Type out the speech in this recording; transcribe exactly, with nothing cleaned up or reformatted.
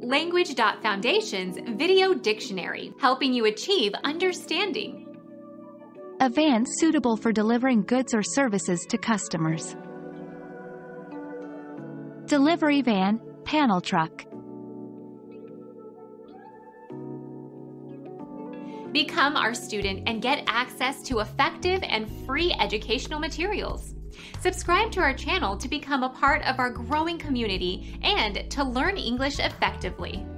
Language dot Foundation's Video Dictionary, helping you achieve understanding. A van suitable for delivering goods or services to customers. Delivery van, panel truck. Become our student and get access to effective and free educational materials. Subscribe to our channel to become a part of our growing community and to learn English effectively.